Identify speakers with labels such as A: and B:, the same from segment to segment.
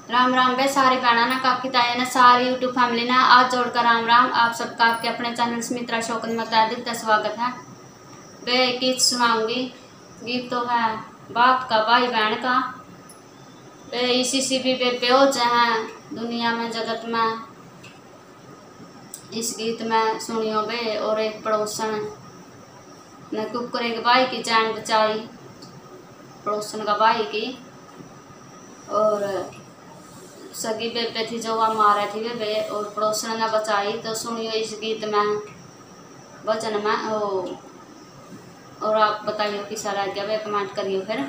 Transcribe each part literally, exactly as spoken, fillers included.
A: राम राम बे सारी बहना ना काकी ताया ना सारी यूट्यूब फैमिली ना आज जोड़कर राम राम आप सबका आपके अपने चैनल स्मित्रा शौकत मतादिक का स्वागत है। बे गीत सुनाऊंगी। गीत तो है बाप का भाई बहन का। बे इसी सी भी बे बेओज हैं दुनिया में जगत में। इस गीत में सुनियो बे और एक पड़ोसन ने कुकर के भाई की जान बचाई, पड़ोसन का भाई की, और सगी बेबे थी जो वहाँ मारे थी बेबे और पड़ोसन ने बचाई। तो सुनियो इस गीत में वचन में ओ, और आप बताइए किसा रह गया वे कमेंट करियो। फिर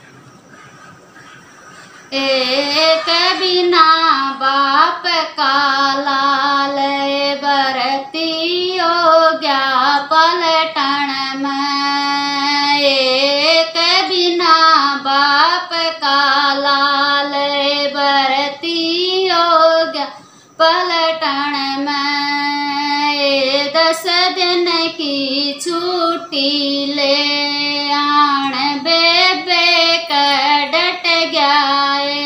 A: एक बिना बाप का लाल बरती हो गया पलटन में। एक बिना बाप का लाल बरती हो गया पलटन में। दस दिन की छुट्टी ले आन बेबे कड़ट गया।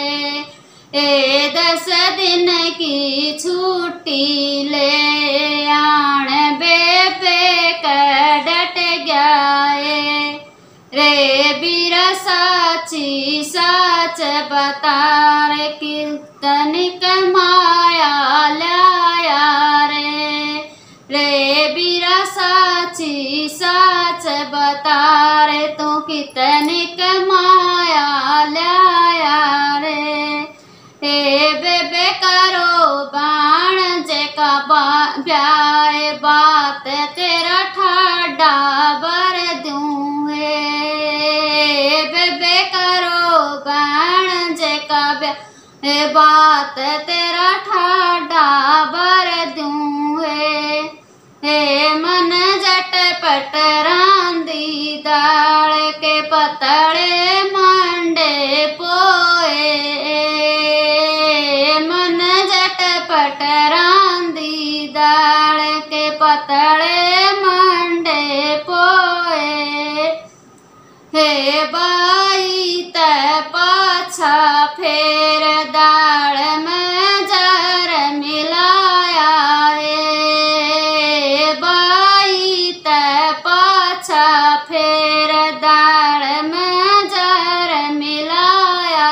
A: ए दस दिन की छुट्टी ले आन बेबे कड़ट गया। रे बीरा साची साच बता रे कीर्तन कमाया लाया रे। रे बीरा साची साच बता रे तू कीर्तन कमाया लाया रे। हे बेबे करो बाण जे का ब्याह बात तेरा ठाडा बर दूँ। बेबे करो बाण जे का ब्याह बात तेरा ठाडा बर दूँ। हे मन झटपट रांदी दाल के पतड़े मंडे पोए। मन झटपट रांदी दाल के पतड़े मंडे पोए। हे बाई त पाछा फेर दाल में जर मिलाया। हे बाई त पाछा फेर दाल में जर मिलाया।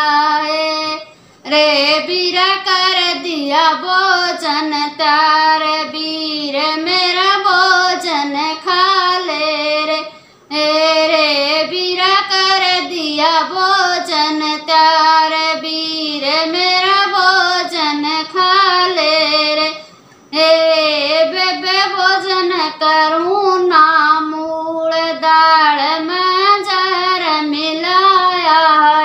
A: रे बीरा कर दिया भोजन तार बीर मेरा भोजन खा ले रे। रे बीरा कर दिया भोजन तार बीर मेरा भोजन खा ले रे। हे बेबे भोजन करूँ ना मूल दाल में जहर मिलाया।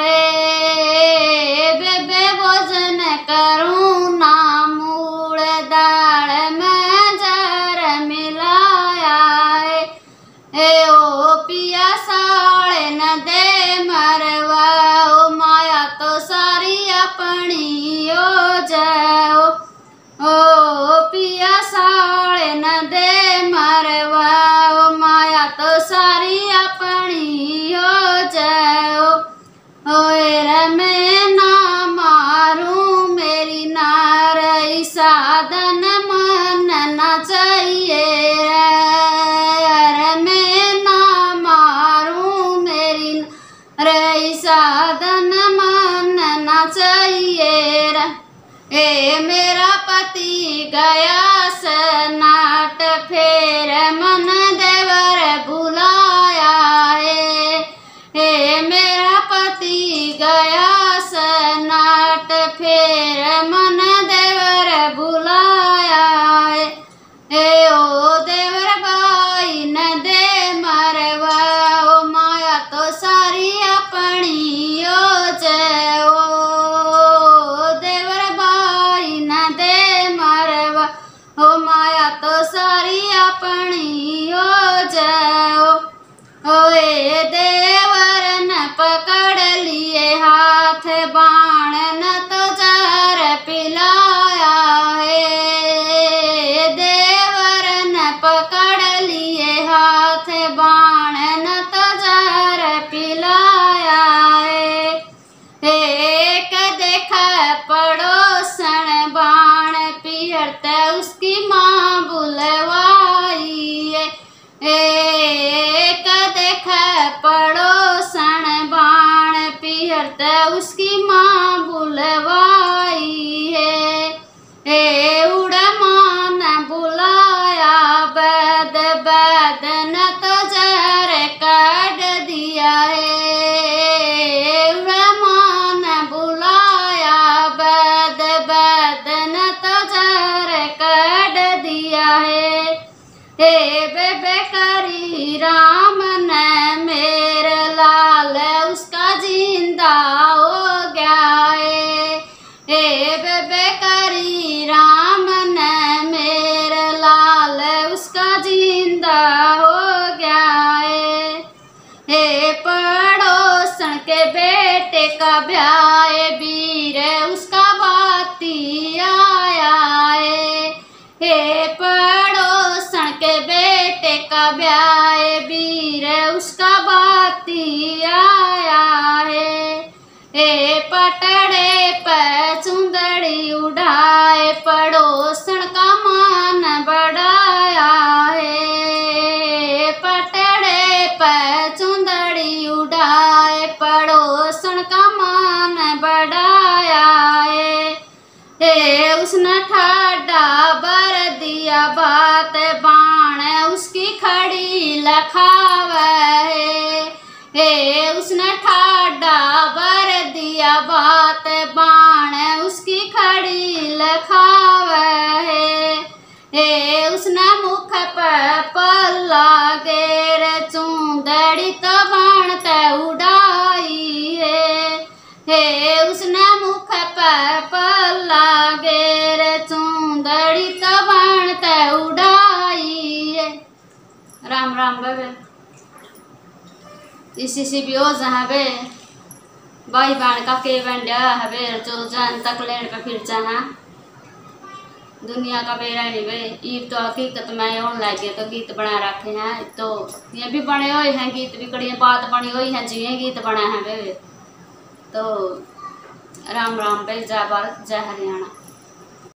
A: हे बेबे भोजन करूँ ना मूल दाल में जहर मिलाया। हे ओ पिया साले न दे मरवा ओ माया तो सारी अपनी हो जाओ। ओ पिया साले न दे मरवा ओ माया तो सारी अपनी हो जाओ। ओए मैं ना मारूं मेरी नारई साधन मानना चाहिए। रे साधन मानना चाहिए। ए मेरा पति गया सनाट फेर मन देवर बुलाया। हे मेरा पति गया सनाट फेर मन देवर बुलाया। हे ओ देवर भाई न दे मरवा ओ माया तो सारी अपनी हो जाओ। देवर भाई न दे मरवा ओ माया तो सारी अपनी हो जाओ। ओए देवर न पकड़ लिए हाथ बाण न तो जहर पिलाया। हे देवर न पकड़ लिए हाथ बाण न तो जहर पिलाया। एक देखा पड़ बेबे करी राम ने मेरे लाल उसका जिंदा हो गया है। हे पड़ोसन के बेटे का ब्याह वीर उसका बाती आया है। हे पड़ोसन के बेटे का ब्याह वीर उसका बाती आया है। हे पटड़े पे चुंदड़ी उड़ाए पड़ोसन का मान बढ़ाया है। पटड़े पे चुंदड़ी उड़ाए पड़ोसन का मान बढ़ाया है। हे उसने ठाडा बर दिया बात बाण उसकी खड़ी लखावे है। हे उसने ठाडा बर दिया बात बाण उसकी खड़ी लखावे है। हे उसने मुख पर पल्ला गेर चूंदड़ी तो बाण ते उड़ाई है। हे उसने मुख पर पल्ला गेर चूंदड़ी तो बाण ते उड़ाई है। राम राम बेबे इसी सी भी हो जहाँ बे भाई बहन का के बंडा हवे जो जान तक लेने पे फिर चाहा दुनिया का बेरा नहीं बे। ईद तो हकीकत में होने लगे तो गीत बना रखे हैं। तो ये भी बने हुए हैं गीत भी कड़ी बात बनी हुई है जिये गीत बना है बे। तो राम राम बे जय भारत जय हरियाणा।